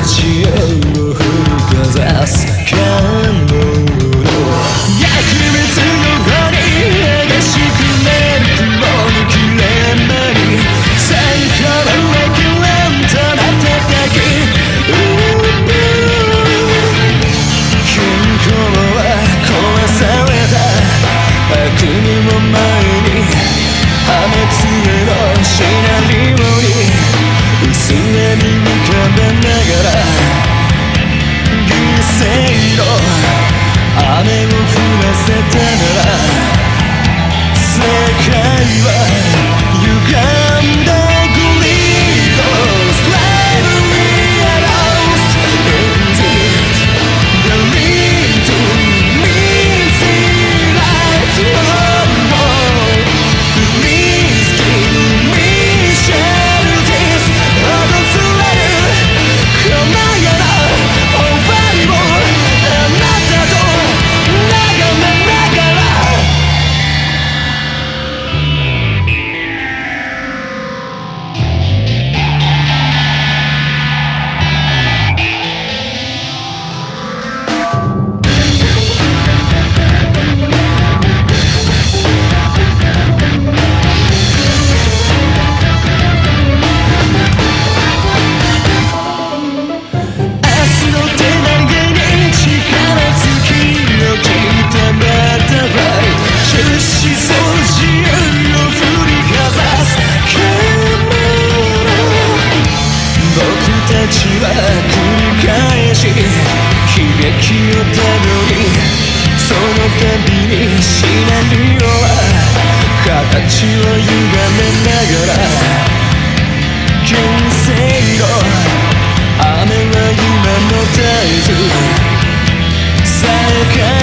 地を振りかざす感動の薬物の方に激しくなる雲の切れ間に最高のレキュランとなった時健康は壊された悪夢も前に破滅へのシナリオに薄れに浮かべながら犠牲の雨を降らせたなら世界は歪んだグリードスライムリアロースエグジットThe lead to me see light Please give me shelter 訪れるこの世の終わりをあなたと眺めながら繰り返し悲劇をたどりその度にシナリオは形を歪めながら現世の雨は今も絶えず